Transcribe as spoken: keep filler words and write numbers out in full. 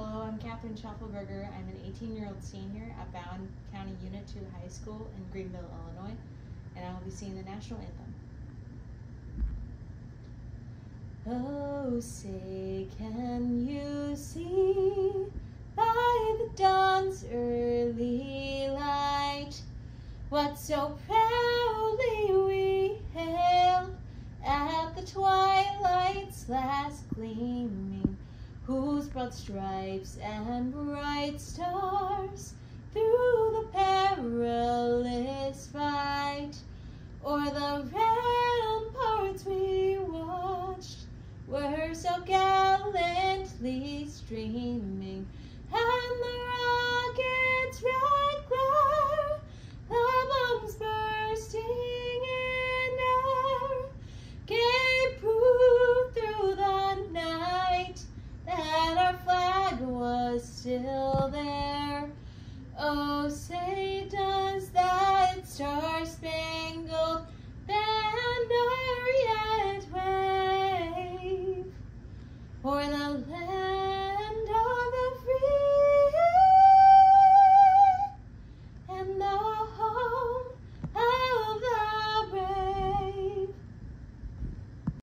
Hello, I'm Katherine Schaufelberger. I'm an eighteen-year-old senior at Bowen County Unit two High School in Greenville, Illinois, and I will be singing the national anthem. Oh, say, can you see by the dawn's early light what so proudly we hailed at the twilight's last gleaming, whose broad stripes and bright stars through the perilous fight o'er the ramparts we watched were so gallantly streaming.